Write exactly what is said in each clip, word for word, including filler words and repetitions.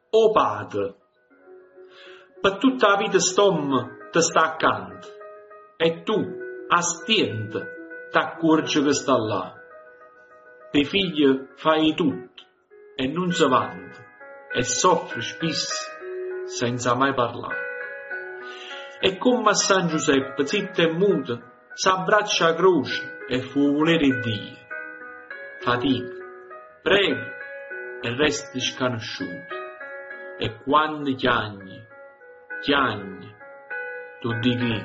O padre, per tutta la vita stom ti sta accanto e tu, a stento, t'accorgi che sta là. Dei figli fai tutto e non si vanta e soffri spesso senza mai parlare. E come a San Giuseppe, zitto e muto, s'abbraccia a croce e fu volere Dio. Fatica, prego e resti sconosciuto. E quando chiagni, chiagni, tu dighi.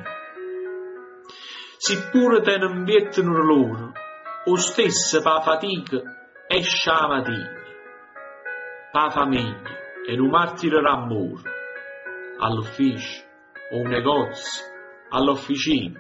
Se pure te non viettano loro, o stesso pa fatica esce la mattina, pa famiglia e un martire d'amore, all'ufficio o un negozio, all'officina.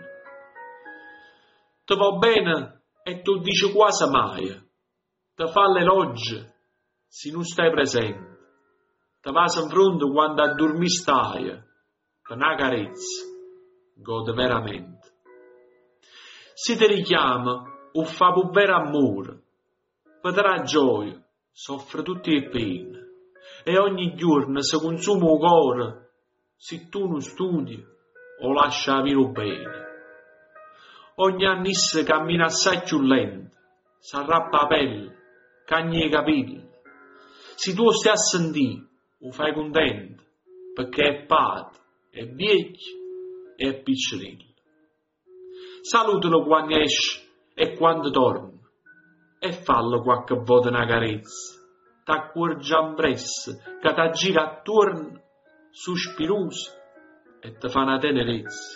Ti va bene e tu dici quasi mai, ti fa l'elogio se non stai presente. Ti vas in fronte quando a dormire stai, per una carezza, gode veramente. Se ti richiama o fa per vero amore, vedrà gioia, soffre tutte le pene, e ogni giorno si consuma il cuore, se tu non studi o lascia vivere bene. Ogni anno essa cammina assai più lento, s'arrappa la pelle, cagna i capelli. Se tu stai a sentire, lo fai contento, perché è padre, è vecchio e è piccerello. Salutalo quando esce e quando torna, e fallo qualche volta una carezza. T'accorgi ampresso che ti gira attorno, sospiroso, e ti fa una tenerezza.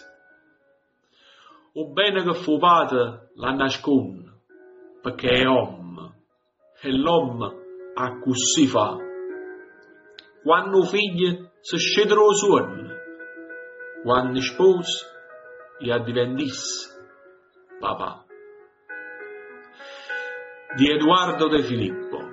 O bene che fu padre la nasconde, perché è uomo, e l'uomo a così fa. Quando figli si scedono suono, quando sposi e diventisse papà. Di Edoardo De Filippo.